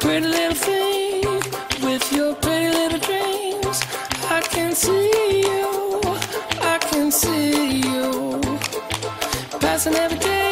pretty little thing with your pretty little dreams. I can see you, I can see you passing every day.